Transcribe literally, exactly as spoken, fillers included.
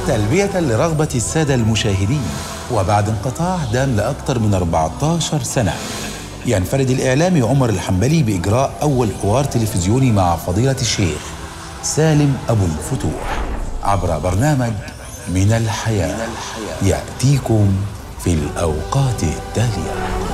تلبية لرغبة السادة المشاهدين، وبعد انقطاع دام لأكثر من أربعة عشر سنة، ينفرد الإعلامي عمر الحنبلي بإجراء أول حوار تلفزيوني مع فضيلة الشيخ سالم أبو الفتوح عبر برنامج من الحياة، يأتيكم في الأوقات التالية.